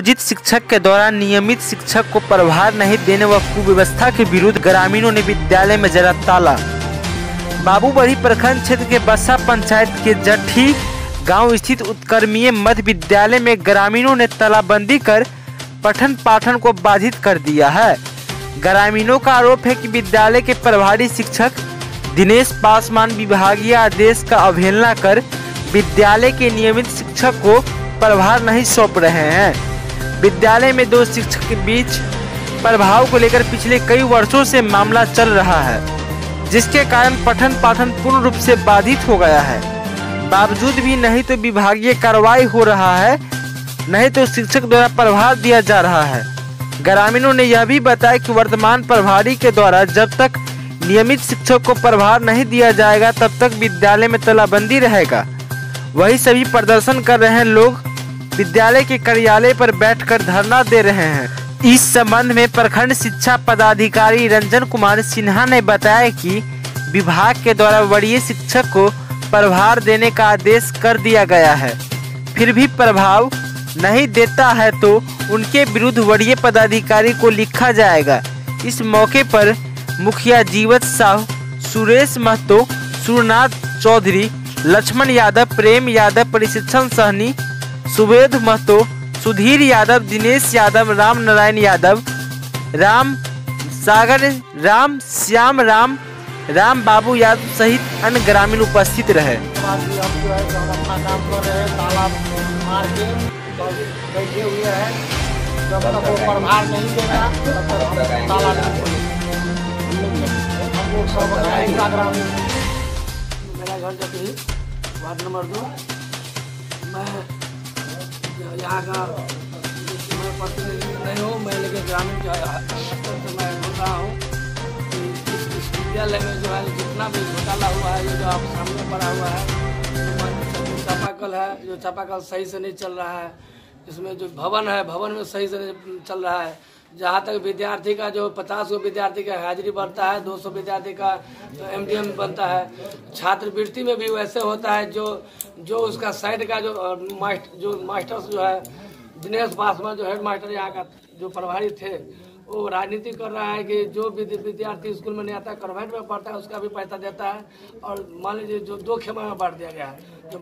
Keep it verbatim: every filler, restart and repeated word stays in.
नियोजित शिक्षक के द्वारा नियमित शिक्षक को प्रभार नहीं देने व कुव्यवस्था के विरुद्ध ग्रामीणों ने विद्यालय में जरा ताला। बाबूबड़ी प्रखंड क्षेत्र के बस्सा पंचायत के जट्ठी गांव स्थित उत्कर्मीय मध्य विद्यालय में ग्रामीणों ने तालाबंदी कर पठन पाठन को बाधित कर दिया है। ग्रामीणों का आरोप है कि विद्यालय के प्रभारी शिक्षक दिनेश पासवान विभागीय आदेश का अवहेलना कर विद्यालय के नियमित शिक्षक को प्रभार नहीं सौंप रहे हैं। विद्यालय में दो शिक्षक के बीच प्रभाव को लेकर पिछले कई वर्षों से मामला चल रहा है, जिसके कारण पठन पाठन पूर्ण रूप से बाधित हो गया है। बावजूद भी नहीं तो विभागीय कार्रवाई हो रहा है, नहीं तो शिक्षक द्वारा प्रभार दिया जा रहा है। ग्रामीणों ने यह भी बताया कि वर्तमान प्रभारी के द्वारा जब तक नियमित शिक्षक को प्रभार नहीं दिया जाएगा तब तक विद्यालय में तालाबंदी रहेगा। वही सभी प्रदर्शन कर रहे लोग विद्यालय के कार्यालय पर बैठकर धरना दे रहे हैं। इस संबंध में प्रखंड शिक्षा पदाधिकारी रंजन कुमार सिन्हा ने बताया कि विभाग के द्वारा वरीय शिक्षक को प्रभार देने का आदेश कर दिया गया है, फिर भी प्रभाव नहीं देता है तो उनके विरुद्ध वरीय पदाधिकारी को लिखा जाएगा। इस मौके पर मुखिया जीवत साहू, सुरेश महतो, सूरनाथ चौधरी, लक्ष्मण यादव, प्रेम यादव, प्रशिक्षण सहनी, सुवेद महतो, सुधीर यादव, दिनेश यादव, राम नारायण यादव, राम सागर, राम श्याम राम, राम बाबू यादव सहित अन्य ग्रामीण उपस्थित रहे। हम अपना काम कर रहे हैं, ताला मार के बैठे हुए हैं। जब तक वो प्रभार नहीं देगा तब तक ताला नहीं खोलेंगे। हम लोग सब ग्रामीण। मेरा घर जटही वार्ड नंबर दो। मैं यहाँ का मैं प्रतिनिधि नहीं हूँ, मैं लेकिन ग्रामीण स्तर से मैं बोल रहा हूँ कि इस विद्यालय में जो है जितना भी घोटाला हुआ है, ये जो आप सामने पड़ा हुआ है, चापाकल है, जो चापाकल सही से नहीं चल रहा है। इसमें जो भवन है, भवन में सही से नहीं चल रहा है। जहाँ तक विद्यार्थी का जो पचास गो विद्यार्थी का हाजिरी बनता है, दो सौ विद्यार्थी का एमडीएम बनता है। छात्रवृत्ति में भी वैसे होता है। जो जो उसका साइड का जो मास्टर जो मास्टर जो है दिनेश पासवान, जो हेड मास्टर यहाँ का जो प्रभारी थे, वो राजनीति कर रहा है कि जो विद्यार्थी स्कूल में नहीं आता है, कॉन्वेंट में पढ़ता है, उसका भी पैसा देता है। और मान लीजिए जो दो खेमा में बांट दिया गया है।